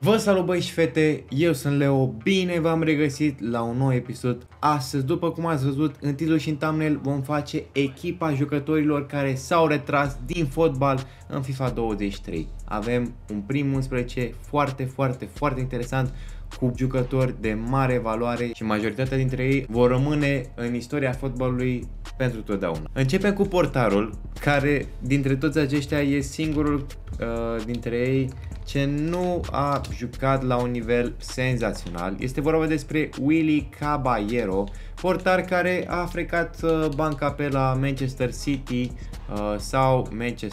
Vă salut băi și fete, eu sunt Leo, bine v-am regăsit la un nou episod. Astăzi, după cum ați văzut în titlu și în thumbnail, vom face echipa jucătorilor care s-au retras din fotbal în FIFA 23. Avem un prim 11 foarte interesant, cu jucători de mare valoare și majoritatea dintre ei vor rămâne în istoria fotbalului pentru totdeauna. Începem cu portarul, care dintre toți aceștia e singurul dintre ei ce nu a jucat la un nivel senzațional. Este vorba despre Willy Caballero, portar care a frecat banca pe la Manchester City sau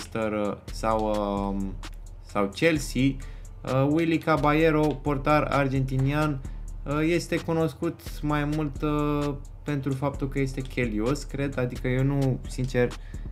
Chelsea. Willy Caballero, portar argentinian, este cunoscut mai mult pentru faptul că este chelios, cred, adică eu nu, sincer,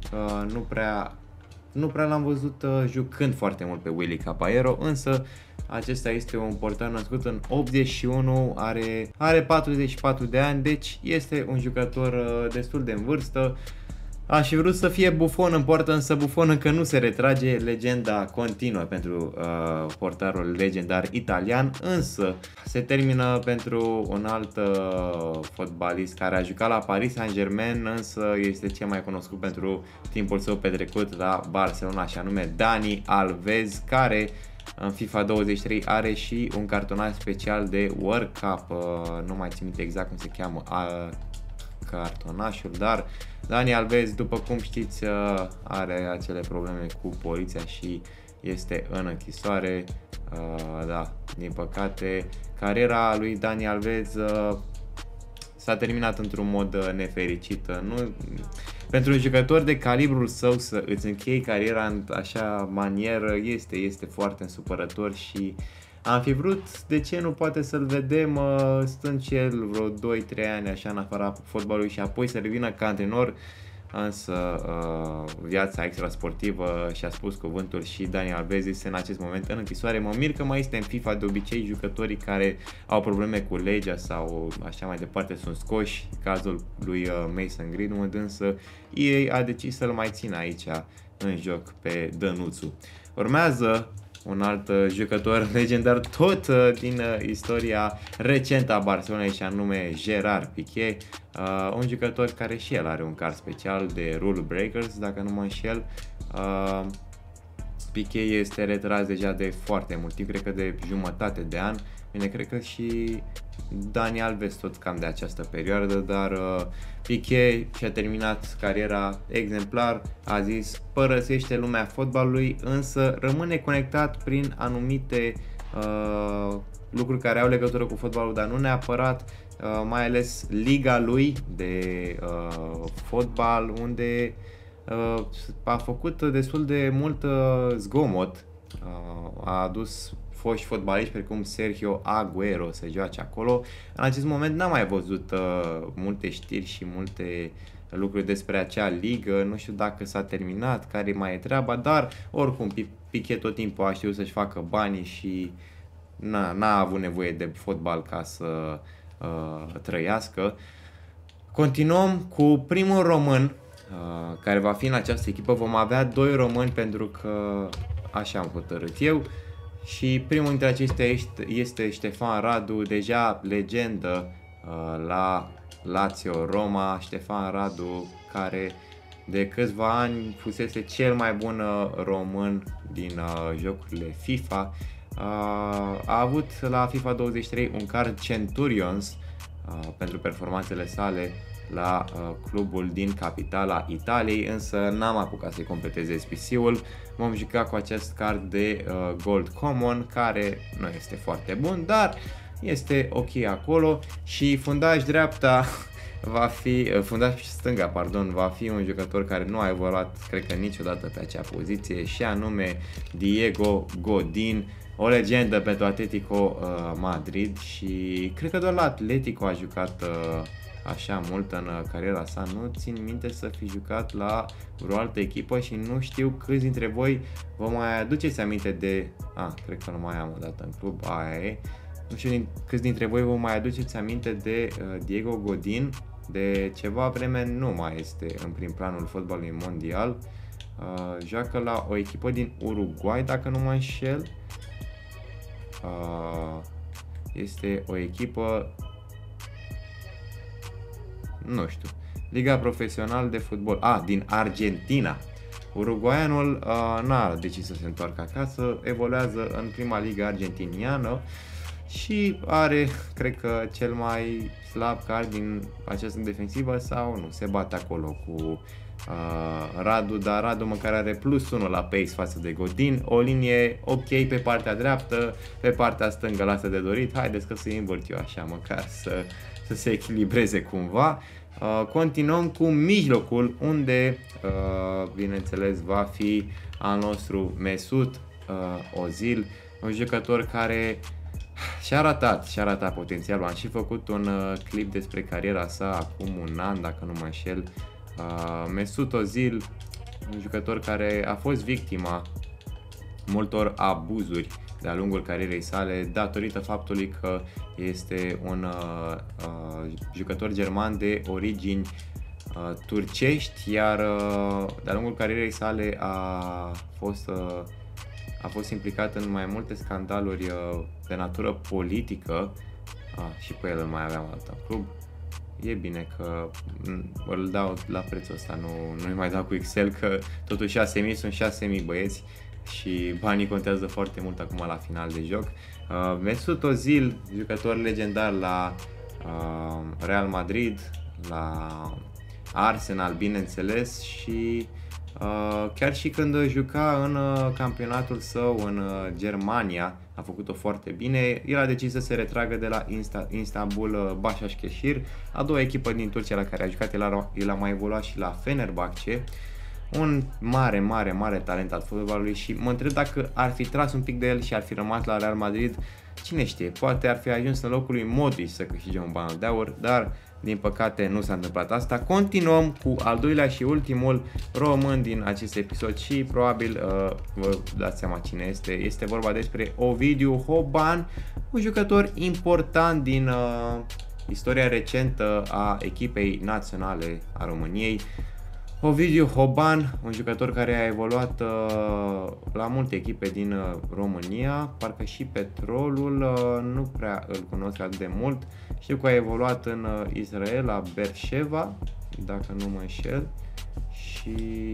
nu prea l-am văzut jucând foarte mult pe Willy Caballero, însă acesta este un portar născut în 81, are 44 de ani, deci este un jucător destul de în vârstă. Aș fi vrut să fie Buffon în poartă, însă Buffon încă nu se retrage, legenda continuă pentru portarul legendar italian, însă se termină pentru un alt fotbalist care a jucat la Paris Saint-Germain, însă este cel mai cunoscut pentru timpul său petrecut la Barcelona, și anume Dani Alves, care în FIFA 23 are și un cartonaj special de World Cup, nu mai țin minte exact cum se cheamă cartonașul, dar Dani Alves, după cum știți, are acele probleme cu poliția și este în închisoare. Da, din păcate, cariera lui Dani Alves s-a terminat într-un mod nefericit. Pentru un jucător de calibrul său să îți închei cariera în așa manieră este foarte însupărător și am fi vrut, de ce nu poate să-l vedem stând și el vreo 2-3 ani așa în afara fotbalului și apoi să revină ca antrenor, însă viața extrasportivă și-a spus cuvântul și Dani Alves este în acest moment în închisoare. Mă mir că mai este în FIFA, de obicei jucătorii care au probleme cu legea sau așa mai departe sunt scoși, cazul lui Mason Greenwood, însă EA a decis să-l mai țină aici în joc pe Dănuțu. Urmează un alt jucător legendar tot din istoria recentă a Barcelonei, și anume Gerard Piqué, un jucător care și el are un card special de Rule Breakers, dacă nu mă înșel. Piqué este retras deja de foarte mult timp, cred că de jumătate de an. Bine, cred că și Dani Alves tot cam de această perioadă, dar Piqué și-a terminat cariera exemplar, a zis părăsește lumea fotbalului, însă rămâne conectat prin anumite lucruri care au legătură cu fotbalul, dar nu neapărat, mai ales liga lui de fotbal, unde a făcut destul de mult zgomot, a adus foști fotbaliști precum Sergio Aguero să joace acolo. În acest moment n-am mai văzut multe știri și multe lucruri despre acea ligă, nu știu dacă s-a terminat, care mai e treaba, dar oricum Piqué tot timpul a știut să-și facă banii și n-a avut nevoie de fotbal ca să trăiască. Continuăm cu primul român care va fi în această echipă. Vom avea 2 români pentru că așa am hotărât eu. Și primul dintre acestea este Ștefan Radu, deja legendă la Lazio Roma. Ștefan Radu, care de câțiva ani fusese cel mai bun român din jocurile FIFA. A avut la FIFA 23 un card Centurions pentru performanțele sale la clubul din capitala Italiei, însă n-am apucat să-i completeze SPC-ul. Vom juca cu acest card de Gold Common, care nu este foarte bun, dar este ok acolo. Și fundaș dreapta va fi, fundaș stânga, pardon, va fi un jucător care nu a evoluat, cred că niciodată pe acea poziție, și anume Diego Godin, o legendă pentru Atletico Madrid, și cred că doar la Atletico a jucat așa mult în cariera sa. Nu țin minte să fi jucat la vreo altă echipă și nu știu câți dintre voi vă mai aduceți aminte de... cred că nu mai am o dată în club, aia e. Nu știu câți dintre voi vă mai aduceți aminte de Diego Godin. De ceva vreme nu mai este în prim planul fotbalului mondial. Joacă la o echipă din Uruguay, dacă nu mă înșel. este o echipă, nu știu, Liga Profesional de Fotbal, din Argentina. Uruguaianul n-a decis să se întoarcă acasă, evoluează în prima ligă argentiniană și are, cred că, cel mai slab card din această defensivă sau nu, se bate acolo cu Radu, dar Radu măcar are +1 la pace față de Godin, o linie ok pe partea dreaptă, pe partea stângă lasă de dorit, haideți că să-i învârt eu așa măcar să se echilibreze cumva. Continuăm cu mijlocul, unde bineînțeles va fi al nostru Mesut Ozil, un jucător care și-a arătat potențialul. Am și făcut un clip despre cariera sa acum un an, dacă nu mă înșel. Mesut Ozil, un jucător care a fost victima multor abuzuri de-a lungul carierei sale, datorită faptului că este un jucător german de origini turcești, iar de-a lungul carierei sale a fost implicat în mai multe scandaluri de natură politică, și pe el îl mai aveam alt club. E bine că îl dau la prețul ăsta, nu-i mai dau cu Excel, că totuși 6.000 sunt 6.000 băieți și banii contează foarte mult acum la final de joc. Mesut Ozil, jucător legendar la Real Madrid, la Arsenal, bineînțeles, și chiar și când juca în campionatul său în Germania, a făcut-o foarte bine. El a decis să se retragă de la Istanbul Başakşehir, a doua echipă din Turcia la care a jucat. El a mai evoluat și la Fenerbahce, un mare talent al fotbalului, și mă întreb dacă ar fi tras un pic de el și ar fi rămas la Real Madrid, cine știe, poate ar fi ajuns în locul lui Modric să câștige un Balon de Aur, dar din păcate nu s-a întâmplat asta. Continuăm cu al doilea și ultimul român din acest episod și probabil vă dați seama cine este. Este vorba despre Ovidiu Hoban, un jucător important din istoria recentă a echipei naționale a României. Ovidiu Hoban, un jucător care a evoluat la multe echipe din România, parcă și Petrolul, nu prea îl cunosc atât de mult. Știu că a evoluat în Israel, la Beersheva, dacă nu mă înșel, și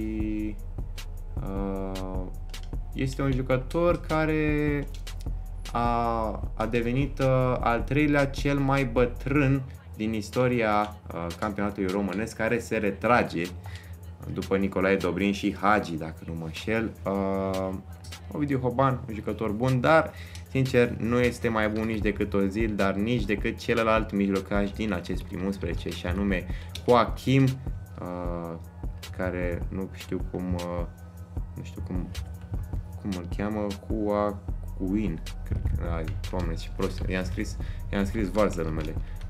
este un jucător care a devenit al treilea cel mai bătrân din istoria campionatului românesc, care se retrage după Nicolae Dobrin și Hagi, dacă nu mă înșel. Ovidiu Hoban, un jucător bun, dar sincer nu este mai bun nici decât Ozil, dar nici decât celălalt mijlocaș din acest prim 11, și anume Joachim, care nu știu cum îl cheamă, Joaquin, cred că, Doamne, și prost, i-am scris varză numele,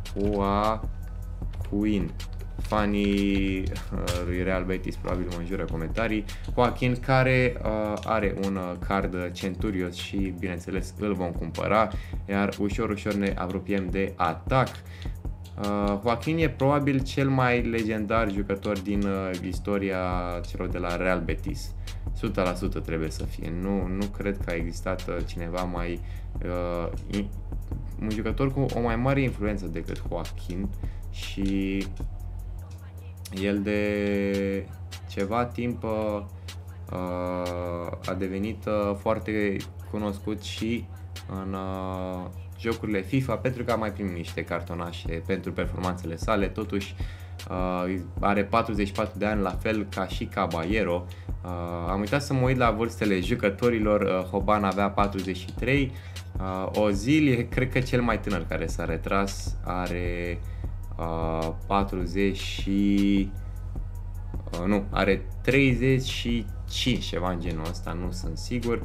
Joaquin. Fanii lui Real Betis probabil mă înjură comentarii. Joaquin, care are un card Centurios și bineînțeles îl vom cumpăra, iar ușor ne apropiem de atac. Joaquin e probabil cel mai legendar jucător din istoria celor de la Real Betis. 100% trebuie să fie. Nu cred că a existat cineva mai un jucător cu o mai mare influență decât Joaquin, și el de ceva timp a devenit foarte cunoscut și în jocurile FIFA, pentru că a mai primit niște cartonașe pentru performanțele sale. Totuși are 44 de ani, la fel ca și Caballero. Am uitat să mă uit la vârstele jucătorilor. Hoban avea 43, Ozil e, cred că, cel mai tânăr care s-a retras, are 40 și are 35, ceva în genul ăsta, nu sunt sigur,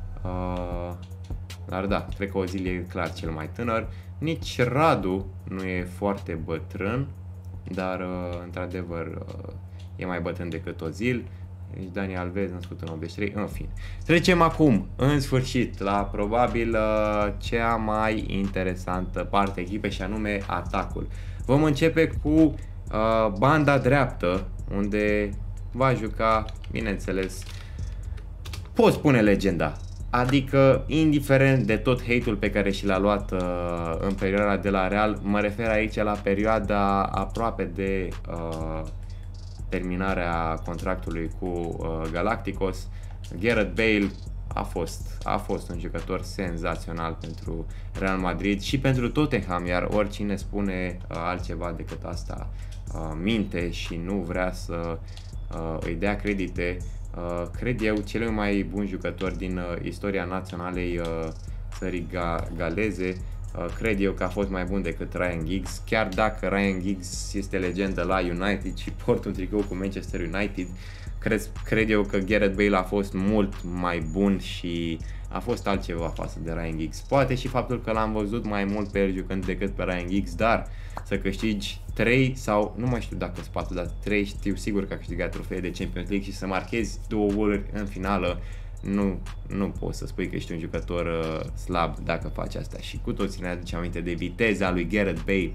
dar da, cred că Ozil e clar cel mai tânăr. Nici Radu nu e foarte bătrân, dar într-adevăr e mai bătrân decât Ozil. Deci Dani Alves, născut în 83, în fine. Trecem acum, în sfârșit, la probabil cea mai interesantă parte a echipei, și anume atacul. Vom începe cu banda dreaptă, unde va juca, bineînțeles, pot spune legenda, Adică, indiferent de tot hate-ul pe care și l-a luat în perioada de la Real, mă refer aici la perioada aproape de terminarea contractului cu Galacticos. Gareth Bale a fost un jucător senzațional pentru Real Madrid și pentru Tottenham, iar oricine spune altceva decât asta minte și nu vrea să îi dea credite. Cred eu, cel mai bun jucător din istoria naționalei țării galeze. Cred eu că a fost mai bun decât Ryan Giggs, chiar dacă Ryan Giggs este legendă la United și portă un tricou cu Manchester United. Cred eu că Gareth Bale a fost mult mai bun și a fost altceva față de Ryan Giggs. Poate și faptul că l-am văzut mai mult pe el jucând decât pe Ryan Giggs, dar să câștigi 3 sau nu mai știu dacă sunt 4, dar 3 știu sigur că a câștigat trofee de Champions League și să marchezi 2 goluri în finală, nu poți să spui că ești un jucător slab dacă faci asta. Și cu toții ne aducem aminte de viteza lui Gareth Bale.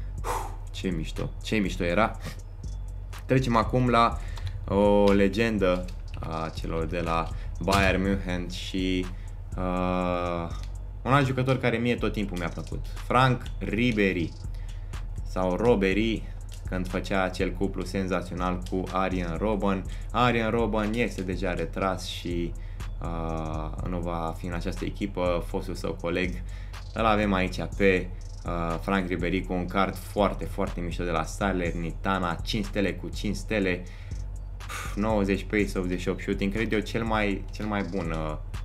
Ce mișto era. Trecem acum la o legendă a celor de la Bayern München și un alt jucător care mie tot timpul mi-a plăcut, Franck Ribéry sau Robéry, când făcea acel cuplu senzațional cu Arjen Robben. Arjen Robben este deja retras și nu va fi în această echipă, fostul său coleg. Îl avem aici pe Franck Ribéry cu un card foarte, foarte mișto de la Salernitana, 5 stele cu 5 stele, 90 pace, 88 shooting, cred eu cel mai bun,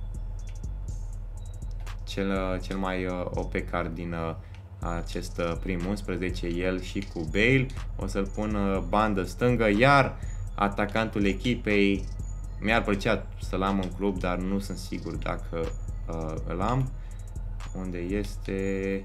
cel mai OP card din acest prim 11, el și cu Bale. O să-l pun bandă stângă, iar atacantul echipei mi-ar plăcea să-l am în club, dar nu sunt sigur dacă îl am. Unde este?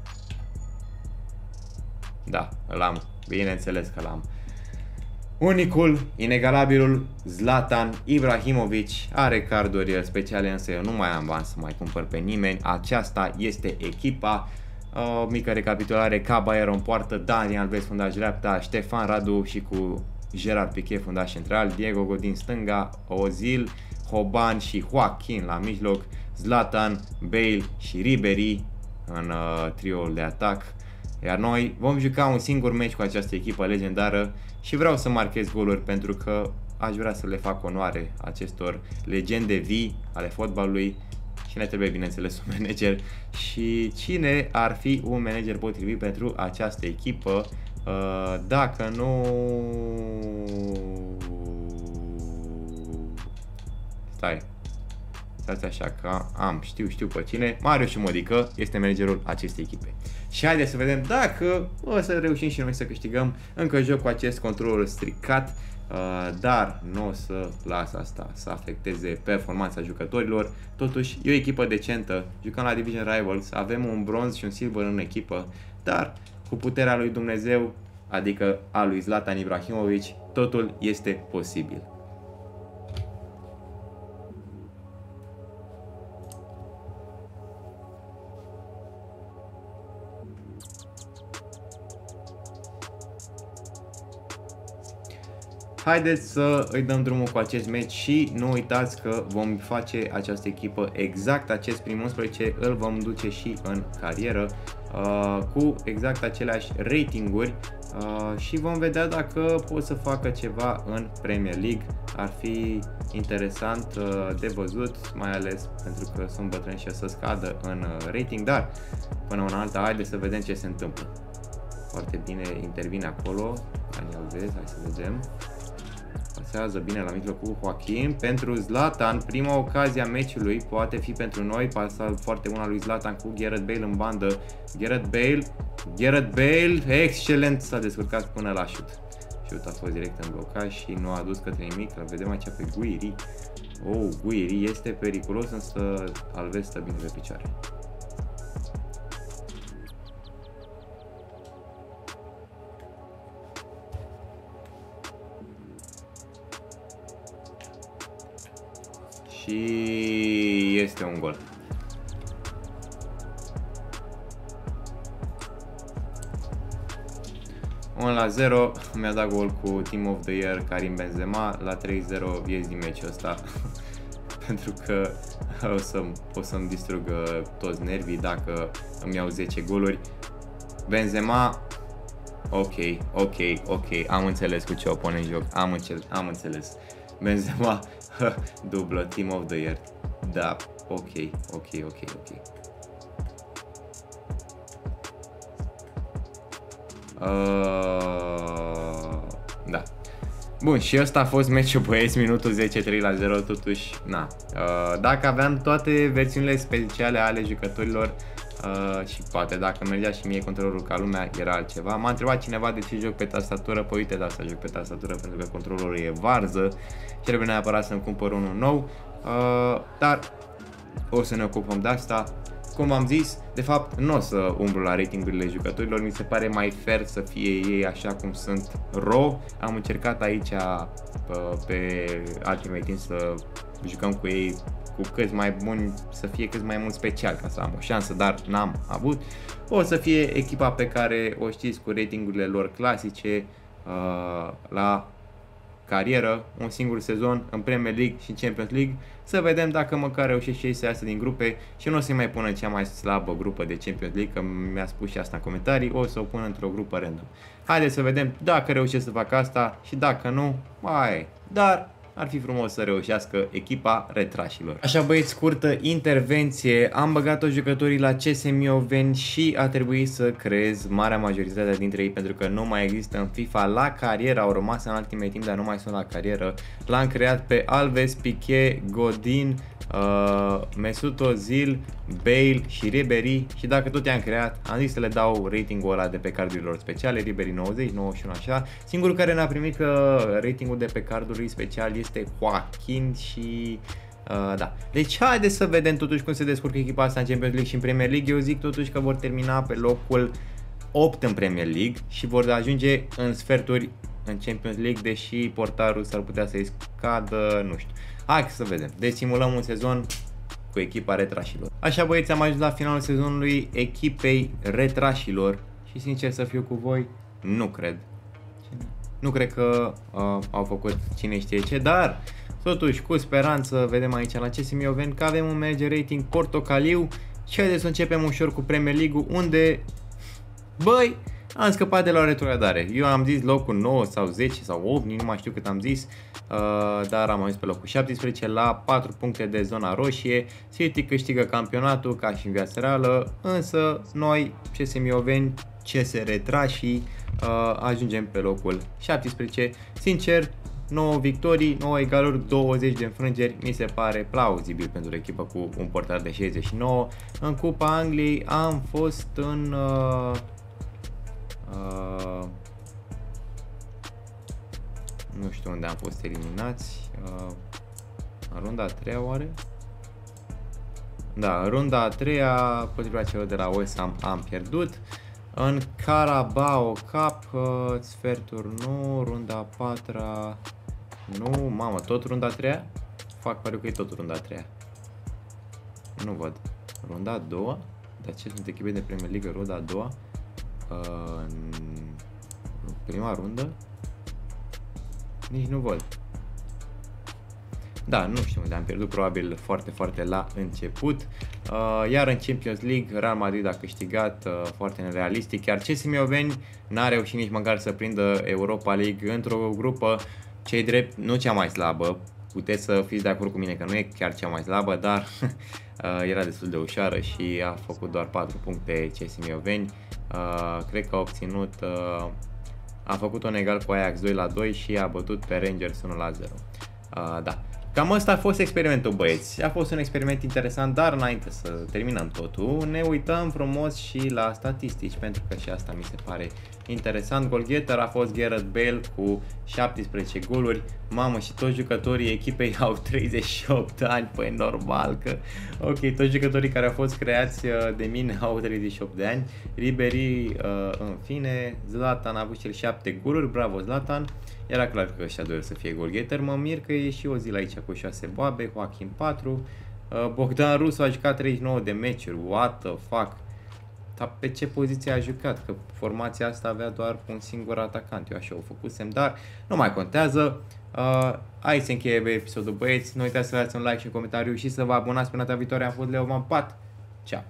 Da, îl am, bineînțeles că l-am. Unicul, inegalabilul Zlatan Ibrahimovic are carduri speciale, însă eu nu mai am bani să mai cumpăr pe nimeni. Aceasta este echipa. Mică recapitulare: Caballero în poartă, Dani Alves fundaș dreapta, Ștefan Radu și cu Gerard Piqué fundaș central, Diego Godin stânga, Ozil, Hoban și Joaquin la mijloc, Zlatan, Bale și Ribéry în trioul de atac. Iar noi vom juca un singur meci cu această echipă legendară și vreau să marchez goluri pentru că aș vrea să le fac onoare acestor legende vii ale fotbalului și ne trebuie, bineînțeles, un manager. Și cine ar fi un manager potrivit pentru această echipă? Dacă nu... Stați așa că știu pe cine. Marius Modică este managerul acestei echipe. Și haideți să vedem dacă o să reușim și noi să câștigăm. Încă joc cu acest control stricat, dar nu o să las asta să afecteze performanța jucătorilor. Totuși e o echipă decentă, jucăm la Division Rivals, avem un bronz și un silver în echipă, dar cu puterea lui Dumnezeu, adică a lui Zlatan Ibrahimovic, totul este posibil. Haideți să îi dăm drumul cu acest meci și nu uitați că vom face această echipă, exact acest prim 11 îl vom duce și în carieră cu exact aceleași ratinguri și vom vedea dacă pot să facă ceva în Premier League. Ar fi interesant de văzut, mai ales pentru că sunt bătrâni și o să scadă în rating, dar până una alta haideți să vedem ce se întâmplă. Foarte bine intervine acolo Dani Alves, hai să vedem. Pasează bine la mijloc cu Joaquin pentru Zlatan, prima ocazie a meciului poate fi pentru noi, pasa foarte bună lui Zlatan cu Gareth Bale în bandă. Gareth Bale, excelent, s-a descurcat până la șut. Șut a fost direct în blocaj și nu a dus către nimic. Îl vedem aici pe Guiri. Guiri este periculos, însă Alves stă bine pe picioare. Și este un gol. La 0 mi-a dat gol cu Team of the Year Karim Benzema. La 3-0 ies din meciul ăsta pentru că o să-mi distrug toți nervii dacă îmi iau 10 goluri. Benzema, ok, am înțeles cu ce o pun în joc, am înțeles. Benzema, dublă, Team of the Year, da, ok. Da. Bun, și ăsta a fost meciul, băieți, minutul 10, 3-0, totuși, na. Dacă aveam toate versiunile speciale ale jucătorilor și poate dacă mergea și mie controlul ca lumea, era altceva. M-a întrebat cineva de ce joc pe tastatură, păi uite, de asta joc pe tastatură, pentru că controlul e varză și trebuie neapărat să-mi cumpăr unul nou, dar o să ne ocupăm de asta. Cum v-am zis, de fapt nu o să umblu la ratingurile jucătorilor, mi se pare mai fair să fie ei așa cum sunt raw. Am încercat aici pe Ultimate Team să jucăm cu ei cu câți mai buni, să fie câți mai mult special ca să am o șansă, dar n-am avut. O să fie echipa pe care o știți cu ratingurile lor clasice la carieră, un singur sezon în Premier League și în Champions League, să vedem dacă măcar reușesc și ei să iasă din grupe și nu o să mai pună cea mai slabă grupă de Champions League, că mi-a spus și asta în comentarii, o să o pun într-o grupă random. Haideți să vedem dacă reușesc să fac asta și dacă nu, mai, dar ar fi frumos să reușească echipa retrașilor. Așa, băieți, scurtă intervenție, am băgat toți jucătorii la CSM Oven și a trebuit să creez marea majoritate dintre ei pentru că nu mai există în FIFA la carieră, au rămas în Ultimate Team, dar nu mai sunt la carieră. L-am creat pe Alves, Piqué, Godin, Mesut Ozil, Bale și Ribery și dacă tot i-am creat, am zis să le dau ratingul ăla de pe cardurilor speciale, Ribery 90, 91 așa. Singurul care n-a primit ratingul de pe carduri special este Joaquin și da. Deci haideți să vedem totuși cum se descurcă echipa asta în Champions League și în Premier League. Eu zic totuși că vor termina pe locul 8 în Premier League și vor ajunge în sferturi în Champions League, deși portarul s-ar putea să-i scadă, nu știu. Hai să vedem. Deci simulăm un sezon cu echipa retrașilor. Așa, băieți, am ajuns la finalul sezonului echipei retrașilor și sincer să fiu cu voi, nu cred. Nu cred că au făcut cine știe ce, dar totuși cu speranță vedem aici la CSM Oven că avem un manager rating portocaliu și haideți să începem ușor cu Premier League unde, băi, am scăpat de la o retrogradare. Eu am zis locul 9 sau 10 sau 8, nu mai știu cât am zis, dar am ajuns pe locul 17 la 4 puncte de zona roșie. City câștigă campionatul ca și în viața reală, însă noi, CSM Oven, CS Retrașii, ajungem pe locul 17. Sincer, 9 victorii, 9 egaluri, 20 de înfrângeri, mi se pare plauzibil pentru o echipă cu un portar de 69. În Cupa Angliei am fost în nu știu unde am fost eliminați, în runda a treia oare? Da, în runda a treia, potriva celor de la West Ham, am pierdut. În Carabao Cup, sferturi nu, runda a patra, nu, mamă, tot runda a treia? Fac pariu că e tot runda a treia. Nu văd. Runda a doua? Dar ce sunt echipe de Premier League, runda a doua? Prima rundă? Nici nu văd. Da, nu știu unde am pierdut, probabil foarte, foarte la început. Iar în Champions League, Real Madrid a câștigat foarte nerealistic, iar CSM Oven n-a reușit nici măcar să prindă Europa League într-o grupă, cei drept, nu cea mai slabă. Puteți să fiți de acord cu mine că nu e chiar cea mai slabă, dar era destul de ușoară și a făcut doar 4 puncte CSM Oven. Cred că a obținut, a făcut un egal cu Ajax 2-2 și a bătut pe Rangers 1-0. Da. Cam asta a fost experimentul, băieți. A fost un experiment interesant, dar înainte să terminăm totul, ne uităm frumos și la statistici, pentru că și asta mi se pare interesant. Goalgetter a fost Gareth Bale cu 17 goluri. Mamă, și toți jucătorii echipei au 38 ani, păi normal că... Ok, toți jucătorii care au fost creați de mine au 38 de ani. Ribery, în fine, Zlatan a avut cel 7 goluri, bravo Zlatan. Era clar că ăștia doi o să fie goalgetter. Mă mir că e și Ozil aici cu 6 boabe, Joachim 4. Bogdan Rusu a jucat 39 de meciuri, what the fuck. Dar pe ce poziție a jucat? Că formația asta avea doar un singur atacant, eu așa o făcusem, dar nu mai contează. Aici se încheie episodul, băieți. Nu uitați să dați un like și un comentariu și să vă abonați până data viitoare. Am fost Leo Pat.